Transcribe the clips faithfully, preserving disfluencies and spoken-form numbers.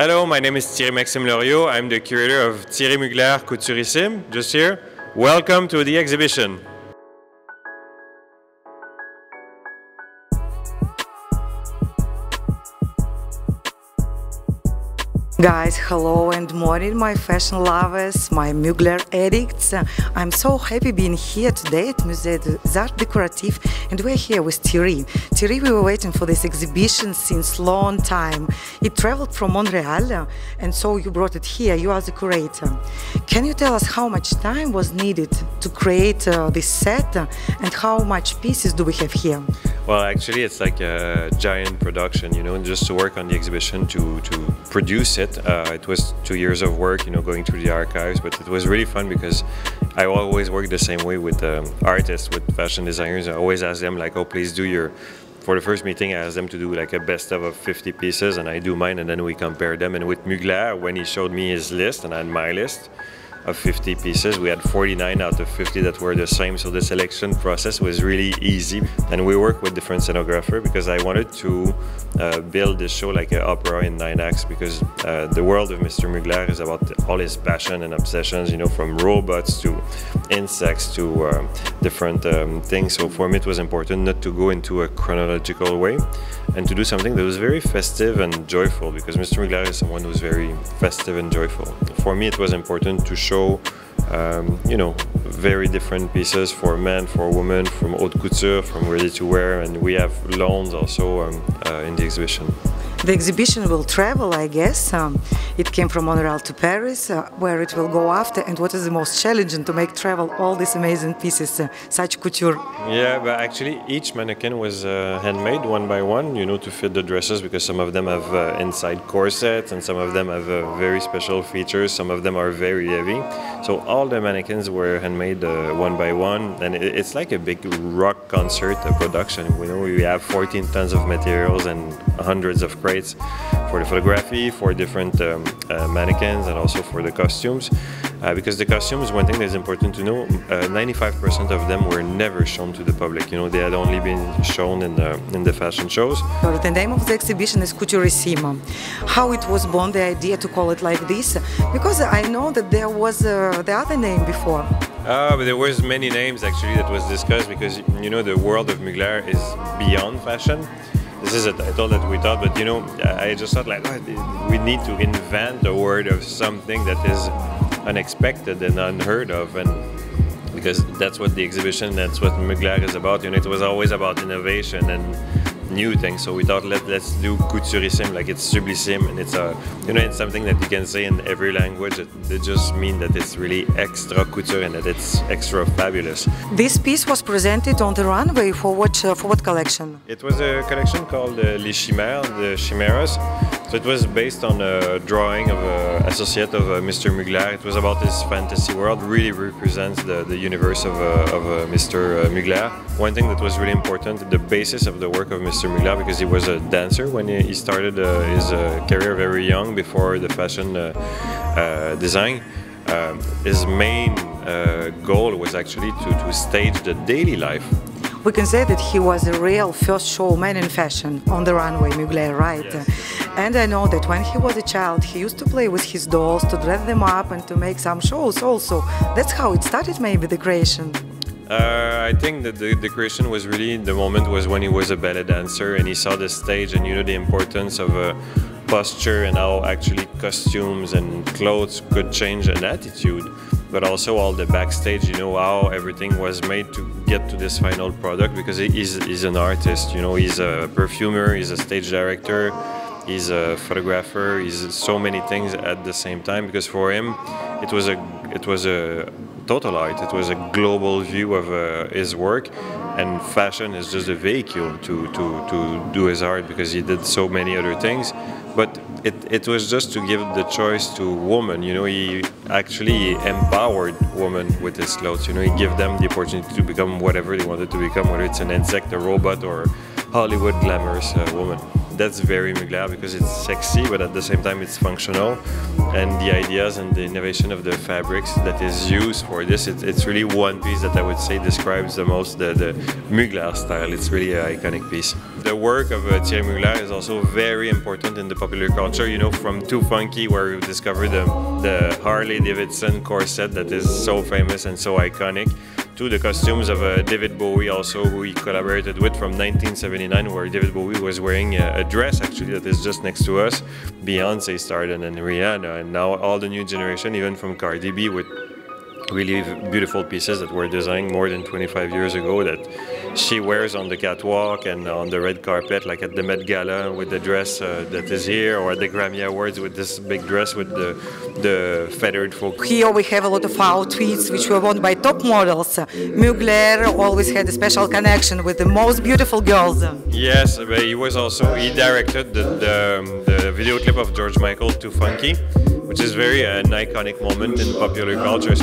Hello, my name is Thierry-Maxime Loriot. I'm the curator of Thierry Mugler Couturissime, just here. Welcome to the exhibition. Guys, hello and morning, my fashion lovers, my Mugler addicts. I'm so happy being here today at Musée des Arts Décoratifs, and we're here with Thierry. Thierry, we were waiting for this exhibition since long time. It traveled from Montreal, and so you brought it here, you are the curator. Can you tell us how much time was needed to create uh, this set, and how much pieces do we have here? Well, actually, it's like a giant production, you know, just to work on the exhibition, to, to produce it. Uh, it was two years of work, you know, going through the archives, but it was really fun because I always work the same way with um, artists, with fashion designers. I always ask them, like, oh, please do your, for the first meeting, I asked them to do like a best of of fifty pieces, and I do mine, and then we compare them. And with Mugler, when he showed me his list, and I had my list of fifty pieces, we had forty-nine out of fifty that were the same, so the selection process was really easy. And we worked with different scenographers because I wanted to uh, build this show like an opera in nine acts, because uh, the world of Mister Mugler is about all his passion and obsessions, you know, from robots to insects to uh, different um, things. So for me it was important not to go into a chronological way and to do something that was very festive and joyful, because Mister Mugler is someone who's very festive and joyful. For me it was important to show Um, you know, very different pieces for men, for women, from haute couture, from ready to wear, and we have lawns also um, uh, in the exhibition. The exhibition will travel, I guess. Um, it came from Montreal to Paris, uh, where it will go after. And what is the most challenging to make travel all these amazing pieces, uh, such couture? Yeah, but actually each mannequin was uh, handmade one by one, you know, to fit the dresses, because some of them have uh, inside corsets and some of them have uh, very special features. Some of them are very heavy. So all the mannequins were handmade uh, one by one, and it, it's like a big rock concert uh, production. You know, we have fourteen tons of materials and hundreds of crates for the photography, for different um, uh, mannequins, and also for the costumes. Uh, because the costumes, one thing that is important to know, ninety-five percent uh, of them were never shown to the public. You know, they had only been shown in the, in the fashion shows. The name of the exhibition is Couturissime. How it was born, the idea to call it like this? Because I know that there was uh, the other name before. Uh, but there was many names actually that was discussed, because, you know, the world of Mugler is beyond fashion. This is a title that we thought, but you know, I just thought like, oh, we need to invent a word of something that is unexpected and unheard of, and because that's what the exhibition, that's what Mugler is about. You know, it was always about innovation and new things. So we thought, let, let's do Couturissime, like it's sublissime, and it's a, you know, it's something that you can say in every language. It, it just means that it's really extra couture and that it's extra fabulous. This piece was presented on the runway for what, uh, for what collection? It was a collection called uh, Les Chimères, the Chimeras. So it was based on a drawing of an associate of uh, Mister Mugler. It was about his fantasy world, really represents the, the universe of, uh, of uh, Mister Uh, Mugler. One thing that was really important, the basis of the work of Mister Mugler, because he was a dancer when he, he started uh, his uh, career very young, before the fashion uh, uh, design. Um, his main uh, goal was actually to, to stage the daily life. We can say that he was a real first showman in fashion on the runway, Mugler, right? Yes. And I know that when he was a child, he used to play with his dolls, to dress them up and to make some shows also. That's how it started, maybe, the creation. Uh, I think that the, the creation was really, the moment was when he was a ballet dancer and he saw the stage, and you know, the importance of uh, posture and how actually costumes and clothes could change an attitude. But also all the backstage, you know, how everything was made to get to this final product, because he's, he's an artist, you know, he's a perfumer, he's a stage director, he's a photographer, he's so many things at the same time, because for him it was a, it was a total art, it was a global view of uh, his work, and fashion is just a vehicle to, to, to do his art, because he did so many other things. But it, it was just to give the choice to women, you know, he actually empowered women with his clothes, you know, he gave them the opportunity to become whatever they wanted to become, whether it's an insect, a robot, or Hollywood glamorous uh, woman. that's very Mugler because it's sexy, but at the same time it's functional. And the ideas and the innovation of the fabrics that is used for this, it, it's really one piece that I would say describes the most the, the Mugler style. It's really an iconic piece. The work of uh, Thierry Mugler is also very important in the popular culture, you know, from Too Funky, where we discovered the, the Harley Davidson corset that is so famous and so iconic, to the costumes of uh, David Bowie also, who he collaborated with from nineteen seventy-nine, where David Bowie was wearing a, a dress actually that is just next to us. Beyonce started and Rihanna, and now all the new generation, even from Cardi B, with really beautiful pieces that were designed more than twenty-five years ago that she wears on the catwalk and on the red carpet, like at the Met Gala with the dress uh, that is here, or at the Grammy Awards with this big dress with the, the feathered folk. Here we have a lot of outfits which were worn by top models. Mugler always had a special connection with the most beautiful girls. Yes, but he was also, he directed the, the, the video clip of George Michael, Too Funky, which is very uh, an iconic moment in popular culture.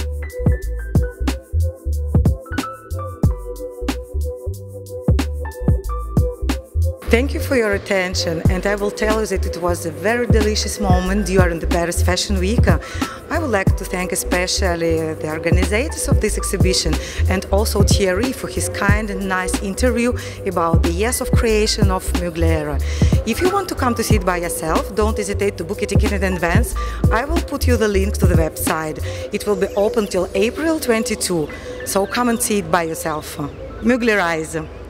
Thank you for your attention, and I will tell you that it was a very delicious moment during the Paris Fashion Week. I would like to thank especially the organizers of this exhibition and also Thierry for his kind and nice interview about the years of creation of Mugler. If you want to come to see it by yourself, don't hesitate to book a ticket in advance. I will put you the link to the website. It will be open till April twenty-second, so come and see it by yourself. Muglerize!